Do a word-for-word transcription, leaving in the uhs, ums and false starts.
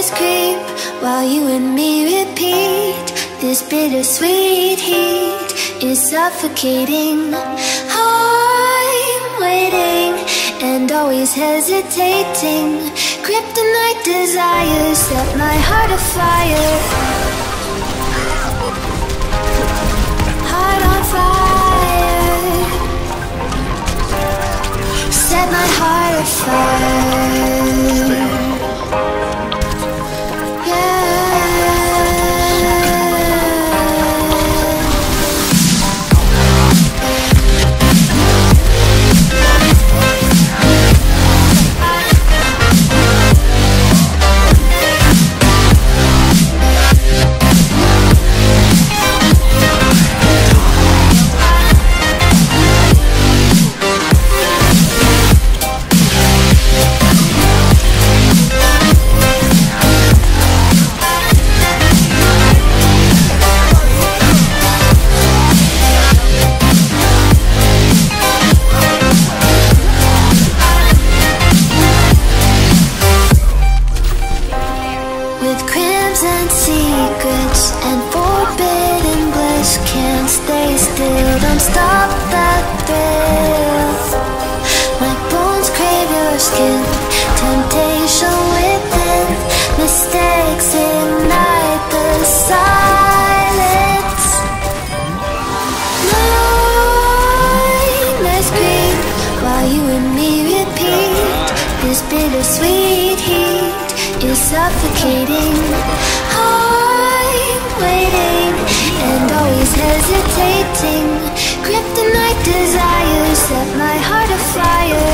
Nightmares creep while you and me repeat. This bittersweet heat is suffocating. I'm waiting and always hesitating. Kryptonite desires set my heart afire. Heart on fire. Set my heart afire. Bittersweet heat is suffocating. I'm waiting and always hesitating. Kryptonite desires set my heart afire.